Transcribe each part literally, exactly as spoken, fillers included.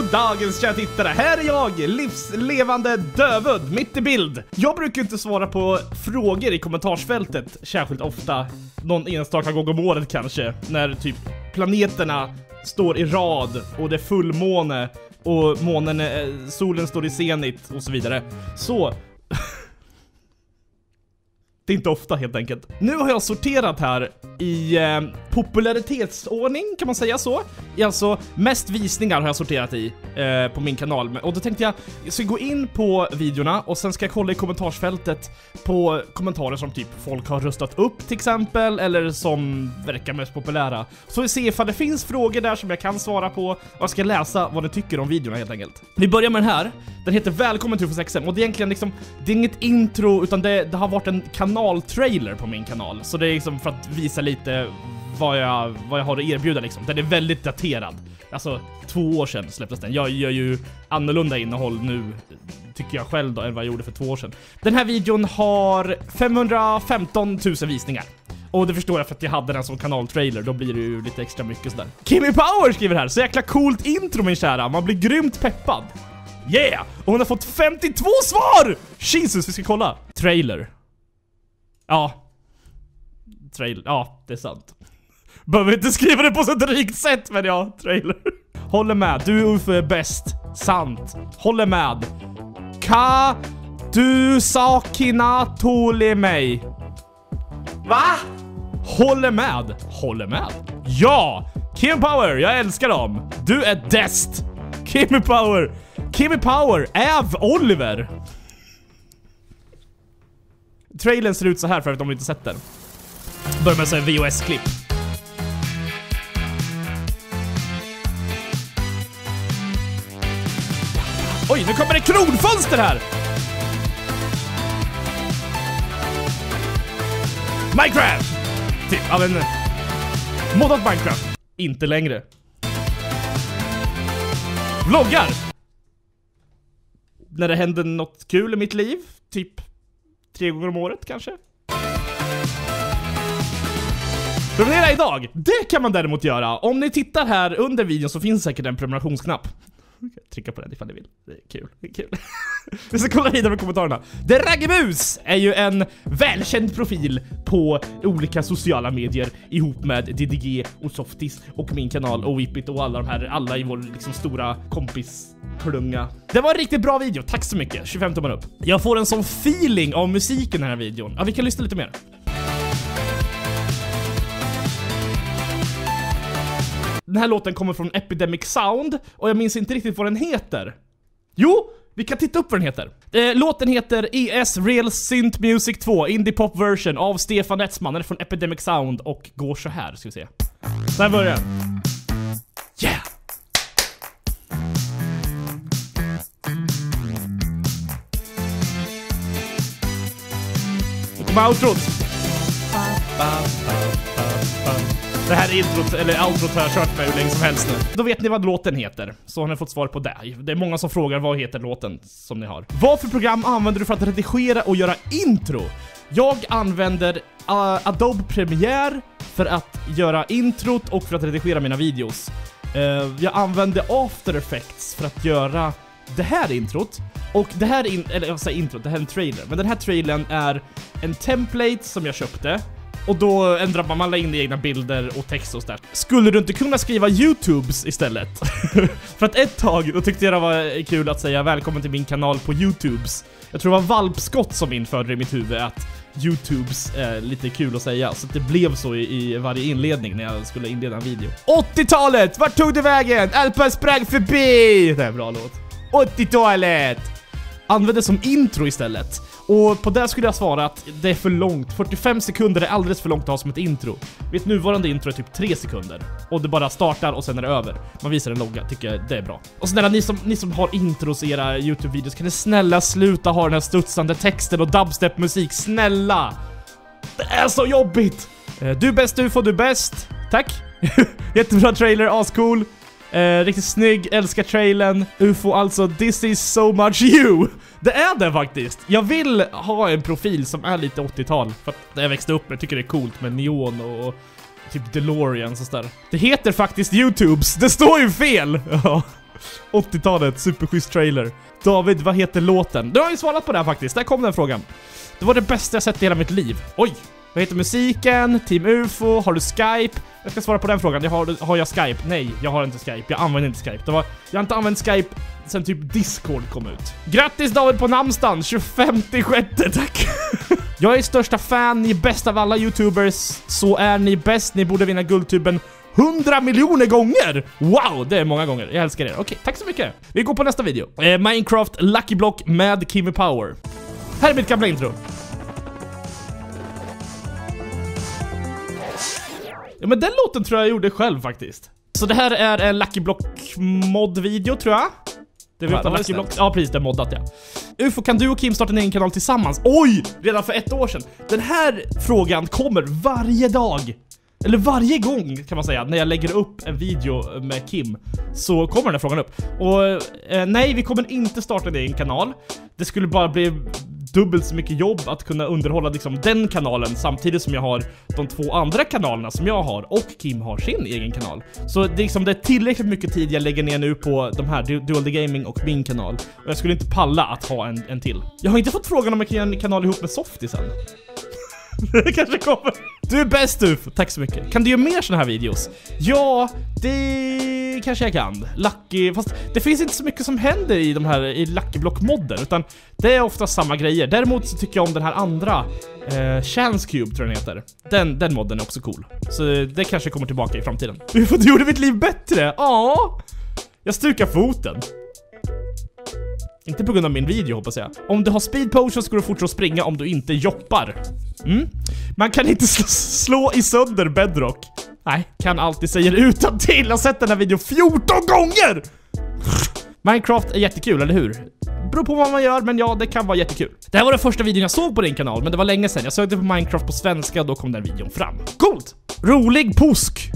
dagens kära tittare. Här är jag, livslevande Dövudd, mitt i bild. Jag brukar inte svara på frågor i kommentarsfältet särskilt ofta. Någon enstaka gång om året kanske. När typ planeterna står i rad och det är fullmåne och månen är, solen står i zenit och så vidare. Så... Det är inte ofta helt enkelt. Nu har jag sorterat här i eh, popularitetsordning, kan man säga så. I alltså mest visningar har jag sorterat i eh, på min kanal. Och då tänkte jag, jag ska gå in på videorna och sen ska jag kolla i kommentarsfältet på kommentarer som typ folk har röstat upp till exempel, eller som verkar mest populära. Så vi ser ifall det finns frågor där som jag kan svara på, och jag ska läsa vad ni tycker om videorna helt enkelt. Vi börjar med den här. Den heter Välkommen till U F O sex M, och det är egentligen liksom, det är inget intro utan det, det har varit en kanaltrailer på min kanal. Så det är liksom för att visa lite vad jag, vad jag har att erbjuda liksom. Den är väldigt daterad. Alltså två år sedan släpptes den. Jag gör ju annorlunda innehåll nu, tycker jag själv då, än vad jag gjorde för två år sedan. Den här videon har femhundrafemton tusen visningar. Och det förstår jag för att jag hade den som kanaltrailer. Då blir det ju lite extra mycket sådär. Kimmy Power skriver här: så jäkla coolt intro min kära. Man blir grymt peppad. Yeah! Och hon har fått femtiotvå svar! Jesus, vi ska kolla. Trailer. Ja. Trailer. Ja, det är sant. Behöver inte skriva det på så ett rikt sätt, men ja, trailer. Håller med. Du Ulf är bäst. Sant. Håller med. Ka du sakina tole mig. Va? Håller med. Håller med. Ja! Kim Power, jag älskar dem. Du är dest. Kimmy Power. Kimmy Power, Av Oliver. Trailern ser ut så här för att de inte sett den. Börjar med en V H S-klipp. Oj, nu kommer det kronfönster här. Minecraft. Typ av en moddat Minecraft. Inte längre. Vloggar. När det händer något kul i mitt liv. Typ tre gånger om året kanske. Prenumerera idag. Det kan man däremot göra. Om ni tittar här under videon så finns säkert en prenumerationsknapp. Trycka på den ifall ni vill. Det är kul, det är kul. Vi ska kolla vidare med kommentarerna. The Raggemus är ju en välkänd profil på olika sociala medier ihop med D D G och Softis och min kanal och Whippit och alla de här, alla i vår liksom stora kompisklunga. Det var en riktigt bra video, tack så mycket. tjugofem tummar upp. Jag får en sån feeling av musiken i den här videon. Ja, vi kan lyssna lite mer. Den här låten kommer från Epidemic Sound och jag minns inte riktigt vad den heter. Jo, vi kan titta upp vad den heter. Eh, låten heter E S Real Synth Music två Indie Pop Version av Stefan Etzman. Den är från Epidemic Sound och går så här, ska vi se. Så här börjar den. Yeah! Nu kommer outrot. Det här är introt, eller outrot har jag kört med hur länge som helst nu. Då vet ni vad låten heter, så har ni fått svar på det. Det är många som frågar vad heter låten som ni har. Vad för program använder du för att redigera och göra intro? Jag använder uh, Adobe Premiere för att göra introt och för att redigera mina videos. Uh, jag använder After Effects för att göra det här introt. Och det här, in, eller jag säger introt, det här är en trailer. Men den här trailern är en template som jag köpte. Och då ändrar man alla in i egna bilder och text och sådär. Skulle du inte kunna skriva YouTubes istället? För att ett tag, då tyckte jag det var kul att säga välkommen till min kanal på YouTubes. Jag tror det var valpskott som införde i mitt huvud att YouTubes är lite kul att säga. Så det blev så i, i varje inledning när jag skulle inleda en video. åttiotalet! Vart tog du vägen? Alpa sprang förbi! Det är en bra låt. åttiotalet! Använd det som intro istället. Och på det skulle jag svara att det är för långt. fyrtiofem sekunder är alldeles för långt att ha som ett intro. Mitt nuvarande intro är typ tre sekunder. Och det bara startar och sen är det över. Man visar en logga, tycker jag det är bra. Och snälla, ni som, ni som har intros i era YouTube-videos, kan ni snälla sluta ha den här studsande texten och dubstep-musik? Snälla! Det är så jobbigt! Du är bäst, du får du bäst. Tack! Jättebra trailer, ascool. Eh, riktigt snygg, älskar trailern. U F O alltså, this is so much you. Det är det faktiskt. Jag vill ha en profil som är lite åttiotal. För att när jag växte upp, jag tycker det är coolt med neon och typ DeLorean och sådär. Det heter faktiskt YouTubes, det står ju fel. Ja. åttiotalet, superschysst trailer. David, vad heter låten? Du har ju svarat på det här faktiskt, där kom den frågan. Det var det bästa jag sett i hela mitt liv. Oj, vad heter musiken? Team U F O? Har du Skype? Jag ska svara på den frågan. Jag har, har jag Skype? Nej, jag har inte Skype. Jag använder inte Skype. Det var, jag har inte använt Skype sen typ Discord kom ut. Grattis David på namnsdagen, tjugofemte sjätte, tack. Jag är största fan, ni är bäst av alla YouTubers. Så är ni bäst, ni borde vinna Guldtuben hundra miljoner gånger! Wow, det är många gånger. Jag älskar er. Okej, tack så mycket. Vi går på nästa video. Eh, Minecraft Lucky Block med Kimmy Power. Här är mitt gamla intro. Ja, men den låten tror jag jag gjorde själv faktiskt. Så det här är en Lucky Block mod-video tror jag. Det är ja, Lucky Block. Ja, precis, det är moddat, ja. U F O, kan du och Kim starta en egen kanal tillsammans? Oj, redan för ett år sedan. Den här frågan kommer varje dag. Eller varje gång kan man säga, när jag lägger upp en video med Kim så kommer den här frågan upp. Och eh, nej, vi kommer inte starta en egen kanal. Det skulle bara bli dubbelt så mycket jobb att kunna underhålla liksom den kanalen samtidigt som jag har de två andra kanalerna som jag har och Kim har sin egen kanal. Så det är, liksom, det är tillräckligt mycket tid jag lägger ner nu på de här du Dual The Gaming och min kanal. Och jag skulle inte palla att ha en, en till. Jag har inte fått frågan om jag kan göra en kanal ihop med Softy sen. Det kanske kommer. Du är bäst, du. Tack så mycket. Kan du göra mer såna här videos? Ja, det kanske jag kan. Lucky, fast det finns inte så mycket som händer i de här i Lucky Block modder, utan det är ofta samma grejer. Däremot så tycker jag om den här andra eh, Chance Cube tror jag den heter. Den, den modden är också cool. Så det kanske kommer tillbaka i framtiden. Du gjorde mitt liv bättre. Ja. Jag stukar foten. Inte på grund av min video hoppas jag. Om du har speed potion ska du fortsätta springa om du inte joppar. Mm. Man kan inte slå, slå i sönder bedrock. Nej, kan alltid säga det utan till. Jag har sett den här videon fjorton gånger! Minecraft är jättekul, eller hur? Beror på vad man gör, men ja, det kan vara jättekul. Det här var den första videon jag såg på din kanal, men det var länge sedan. Jag sökte på Minecraft på svenska och då kom den videon fram. Coolt! Rolig påsk!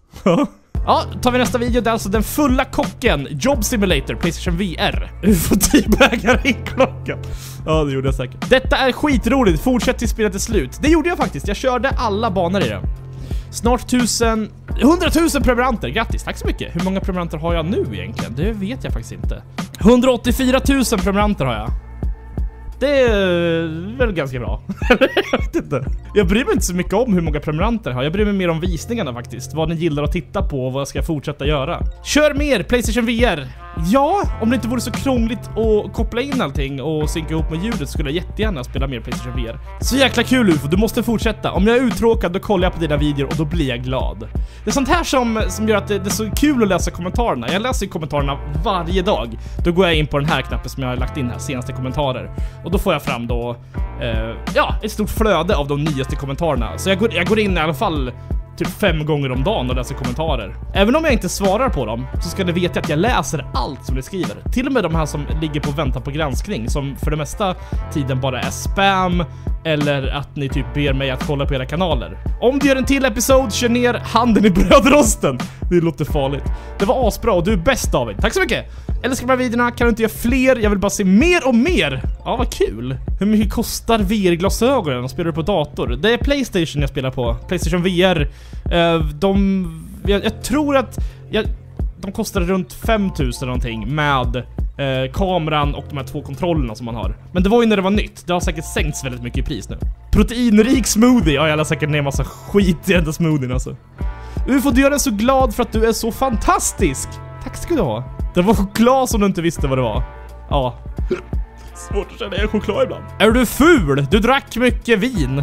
Ja, tar vi nästa video. Det är alltså den fulla kocken Job Simulator, PlayStation V R. U F O teabaggar i klockan. Ja, det gjorde jag säkert. Detta är skitroligt, fortsätt till spelet till slut. Det gjorde jag faktiskt, jag körde alla banor i det. Snart tusen, hundratusen prenumeranter, grattis, tack så mycket. Hur många prenumeranter har jag nu egentligen? Det vet jag faktiskt inte. hundraåttiofyratusen prenumeranter har jag. Det är väl ganska bra. Jag vet inte. Jag bryr mig inte så mycket om hur många prenumeranter jag har. Jag bryr mig mer om visningarna faktiskt. Vad ni gillar att titta på och vad jag ska fortsätta göra. Kör mer PlayStation V R. Ja, om det inte vore så krångligt att koppla in allting och synka ihop med ljudet skulle jag jättegärna spela mer PlayStation V R. Så jäkla kul U F O, du måste fortsätta. Om jag är uttråkad då kollar jag på dina videor och då blir jag glad. Det är sånt här som, som gör att det, det är så kul att läsa kommentarerna. Jag läser kommentarerna varje dag. Då går jag in på den här knappen som jag har lagt in här, senaste kommentarer. Och då får jag fram då eh, ja, ett stort flöde av de nyaste kommentarerna. Så jag går, jag går in i alla fall typ fem gånger om dagen och läser kommentarer. Även om jag inte svarar på dem så ska ni veta att jag läser allt som ni skriver. Till och med de här som ligger på väntan på granskning, som för det mesta tiden bara är spam eller att ni typ ber mig att kolla på era kanaler. Om du gör en till episod, kör ner handen i brödrosten. Det låter farligt. Det var asbra och du är bäst, David. Tack så mycket. Älskar de här videorna, kan du inte göra fler? Jag vill bara se mer och mer. Ja, vad kul. Hur mycket kostar V R-glasögonen och spelar du på dator? Det är PlayStation jag spelar på. PlayStation V R. Uh, de... Jag, jag tror att... Jag, de kostar runt fem tusen någonting med uh, kameran och de här två kontrollerna som man har. Men det var ju när det var nytt. Det har säkert sänkts väldigt mycket i pris nu. Proteinrik smoothie. Ja, jag har säkert ner massa skit i den där smoothien alltså. U F O, du gör den så glad för att du är så fantastisk. Tack ska du ha. Det var choklad som du inte visste vad det var. Ja. Svårt att känna igen choklad ibland. Är du ful? Du drack mycket vin.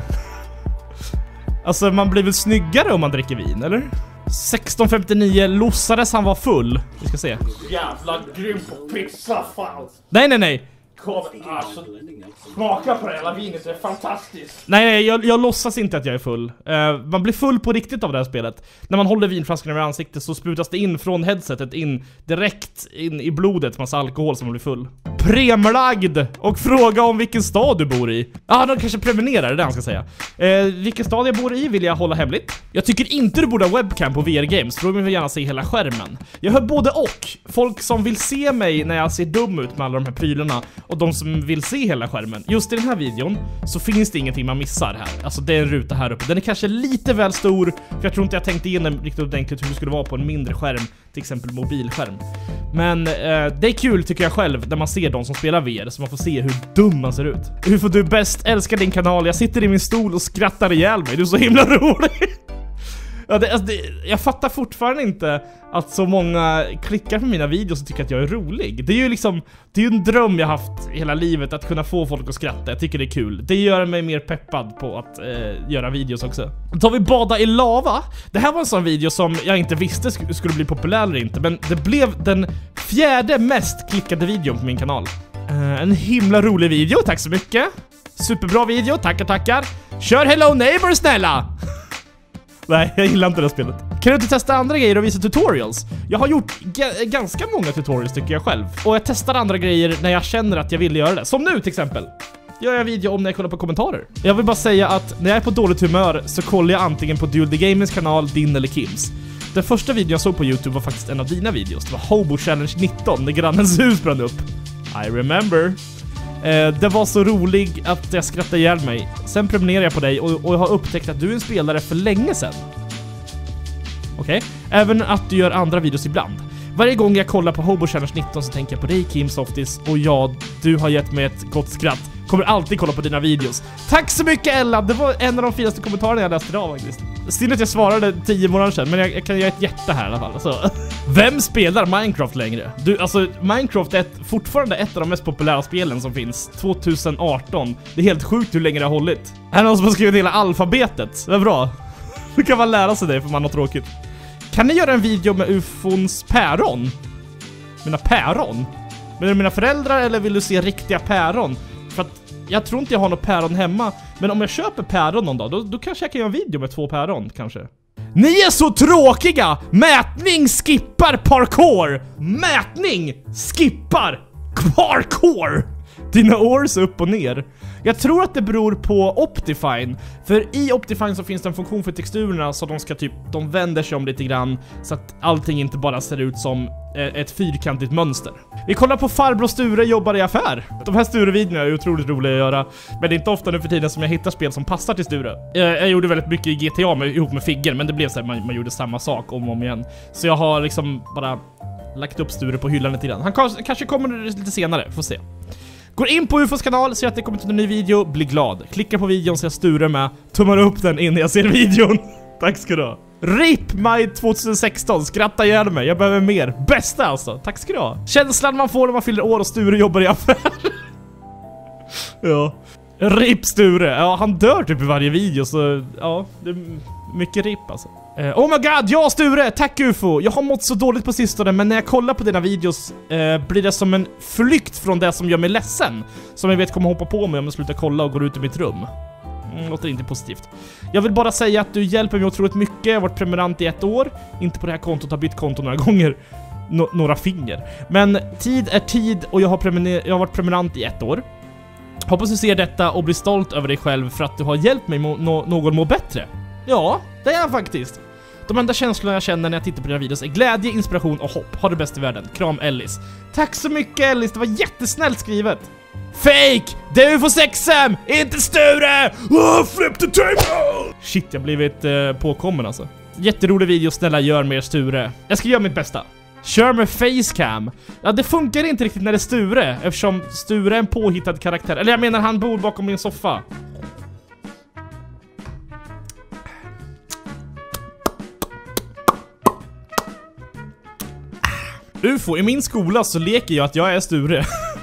Alltså man blir väl snyggare om man dricker vin, eller? sexton femtionio lossades han var full. Vi ska se. Jävla grym på pizza, fan. Nej, nej, nej. Kom, alltså, smaka på det hela vinet, det är fantastiskt. Nej, nej, jag, jag låtsas inte att jag är full. uh, Man blir full på riktigt av det här spelet. När man håller vinflaskan över ansiktet så sprutas det in från headsetet in direkt in i blodet, massa alkohol som man blir full. Premlagd och fråga om vilken stad du bor i. Ja, ah, de kanske prenumererar, det är det han ska säga. uh, Vilken stad jag bor i vill jag hålla hemligt. Jag tycker inte du borde ha webcam på V R Games, för då vill jag gärna se hela skärmen. Jag hör både och. Folk som vill se mig när jag ser dum ut med alla de här prylarna, och de som vill se hela skärmen. Just i den här videon så finns det ingenting man missar här. Alltså det är en ruta här uppe. Den är kanske lite väl stor, för jag tror inte jag tänkte igenom riktigt ordentligt hur det skulle vara på en mindre skärm, till exempel mobilskärm. Men eh, det är kul tycker jag själv när man ser de som spelar V R, så man får se hur dum man ser ut. Hur får du bäst älska din kanal? Jag sitter i min stol och skrattar ihjäl mig. Du är så himla rolig. Ja, det, alltså det, jag fattar fortfarande inte att så många klickar på mina videos och tycker att jag är rolig. Det är ju liksom, det är ju en dröm jag haft hela livet, att kunna få folk att skratta. Jag tycker det är kul. Det gör mig mer peppad på att eh, göra videos också. Då tar vi bada i lava. Det här var en sån video som jag inte visste sk- skulle bli populär eller inte, men det blev den fjärde mest klickade videon på min kanal. Eh, en himla rolig video, tack så mycket. Superbra video, tackar tackar. Kör Hello Neighbor snälla! Nej, jag gillar inte det spelet. Kan du inte testa andra grejer och visa tutorials? Jag har gjort g- ganska många tutorials tycker jag själv. Och jag testar andra grejer när jag känner att jag vill göra det. Som nu till exempel. Gör jag en video om när jag kollar på kommentarer. Jag vill bara säga att när jag är på dåligt humör så kollar jag antingen på Dual the Gamers kanal, din eller Kims. Den första videon jag såg på YouTube var faktiskt en av dina videos. Det var Hobo Challenge nitton, när grannens hus brann upp. I remember. Eh, det var så rolig att jag skrattade ihjäl mig. Sen prenumererar jag på dig och, och jag har upptäckt att du är en spelare för länge sedan. Okej. Okay. Även att du gör andra videos ibland. Varje gång jag kollar på Hobo Challenge nitton så tänker jag på dig, Kim Softis. Och ja, du har gett mig ett gott skratt. Kommer alltid kolla på dina videos. Tack så mycket Ella, det var en av de finaste kommentarerna jag läste idag faktiskt. Synd att jag svarade tio månader sedan, men jag, jag kan göra ett jätte här i alla fall alltså. Vem spelar Minecraft längre? Du, alltså Minecraft är ett, fortfarande ett av de mest populära spelen som finns tjugo arton. Det är helt sjukt hur länge det har hållit. Här är någon som har skrivit hela alfabetet. Det är bra. Nu kan man lära sig det för man har tråkigt. Kan ni göra en video med U F O:ns päron? Mina päron? Men är det mina föräldrar eller vill du se riktiga päron? För att jag tror inte jag har något päron hemma. Men om jag köper päron någon dag, då, då kanske jag kan göra en video med två päron, kanske. Ni är så tråkiga! Mätning skippar parkour! Mätning skippar parkour! Dina års upp och ner. Jag tror att det beror på Optifine. För i Optifine så finns det en funktion för texturerna, så de ska typ, de vänder sig om lite grann, så att allting inte bara ser ut som ett fyrkantigt mönster. Vi kollar på farbror Sture jobbar i affär. De här Sture-videorna är otroligt roliga att göra, men det är inte ofta nu för tiden som jag hittar spel som passar till Sture. Jag, jag gjorde väldigt mycket i G T A med, ihop med Figger, men det blev så här, man, man gjorde samma sak om och om igen. Så jag har liksom bara lagt upp Sture på hyllan lite grann. Han kanske, kanske kommer lite senare, får se. Går in på U F O:s kanal, ser att det kommer till en ny video, bli glad. Klicka på videon så jag Sture med, tummar upp den innan jag ser videon. Tack ska du ha. R I P maj tjugohundrasexton, skratta ihjäl mig, jag behöver mer. Bästa alltså, tack ska du ha. Känslan man får när man fyller år och Sture jobbar i affär. Ja. R I P Sture, ja han dör typ i varje video, så ja, det är mycket R I P alltså. Uh, oh my god, ja Sture, tack U F O. Jag har mått så dåligt på sistone, men när jag kollar på dina videos uh, blir det som en flykt från det som gör mig ledsen. Som jag vet kommer hoppa på mig om jag slutar kolla och går ut i mitt rum. Mm, låter inte positivt. Jag vill bara säga att du hjälper mig otroligt mycket. Jag har varit prenumerant i ett år. Inte på det här kontot, har bytt konto några gånger. No- några finger. Men tid är tid och jag har, prenumer- jag har varit prenumerant i ett år. Hoppas du ser detta och blir stolt över dig själv för att du har hjälpt mig må- no- någon må bättre. Ja, det är jag faktiskt. De enda känslorna jag känner när jag tittar på dina videos är glädje, inspiration och hopp. Ha det bäst i världen. Kram Ellis. Tack så mycket Ellis, det var jättesnällt skrivet. Fake! Det är U F O sex M! Inte Sture! Oh, flip the table! Shit, jag har blivit eh, påkommen alltså. Jätterolig video, snälla gör mer Sture. Jag ska göra mitt bästa. Kör med facecam. Ja, det funkar inte riktigt när det är Sture, eftersom Sture är en påhittad karaktär. Eller jag menar, han bor bakom min soffa. U F O, i min skola så leker jag att jag är Sture.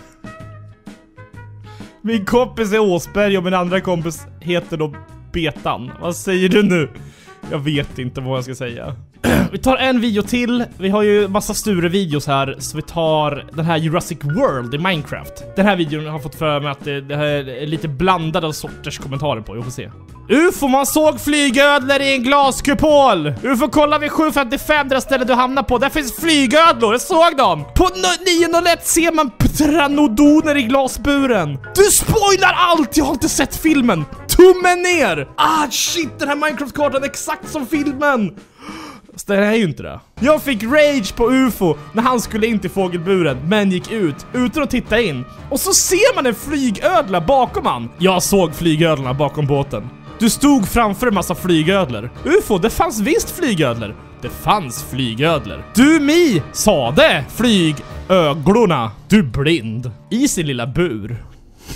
Min kompis är Åsberg och min andra kompis heter då Betan. Vad säger du nu? Jag vet inte vad jag ska säga. Vi tar en video till. Vi har ju massa Sture-videos här, så vi tar den här Jurassic World i Minecraft. Den här videon har fått för mig att det, det här är lite blandade sorters kommentarer på. Jag får se. U F O, man såg flygödlor i en glaskupol. U F O, kolla vid sju femtiofem, där stället du hamnar på. Där finns flygödlor, jag såg dem. På nio noll ett ser man pteronodoner i glasburen. Du spoilar allt, jag har inte sett filmen. Tummen ner. Ah shit, den här Minecraft-kartan är exakt som filmen. Så det är ju inte det. Jag fick rage på U F O när han skulle in till fågelburen, men gick ut utan att titta in. Och så ser man en flygödla bakom han. Jag såg flygödlarna bakom båten. Du stod framför en massa flygödlor. U F O, det fanns visst flygödlor. Det fanns flygödlor. Du mi, sa det, flygöglorna. Du blind. I sin lilla bur.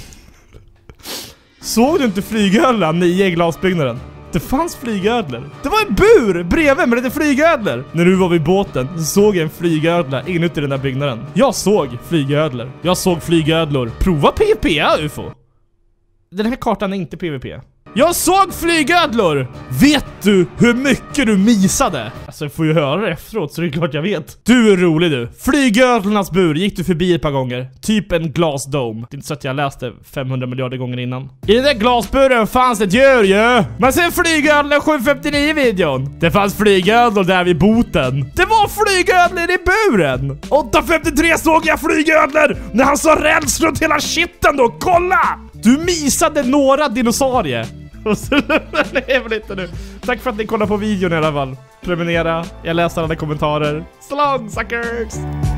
Såg du inte flygödlan nio i glasbyggnaden? Det fanns flygödlor. Det var en bur bredvid med lite flygödlor. När du var vid båten så såg jag en flygödla inuti den där byggnaden. Jag såg flygödlor. Jag såg flygödlor. Prova PvP, U F O. Den här kartan är inte PvP. Jag såg flygödlor! Vet du hur mycket du missade? Alltså jag får ju höra det efteråt så det är klart jag vet. Du är rolig du. Flygödlornas bur gick du förbi ett par gånger. Typ en glasdome. Det är inte så att jag läste femhundra miljarder gånger innan. I den där glasburen fanns ett djur ju. Man ser flygödlor sjuhundrafemtionio i videon. Det fanns flygödlor där vid boten. Det var flygödlor i buren. åttahundrafemtiotre såg jag flygödlor när han sa räls runt hela shitten då. Kolla! Du missade några dinosaurier. Och så lever lite nu. Tack för att ni kollar på videon i alla fall. Prenumerera. Jag läser alla kommentarer. Så lång, suckers!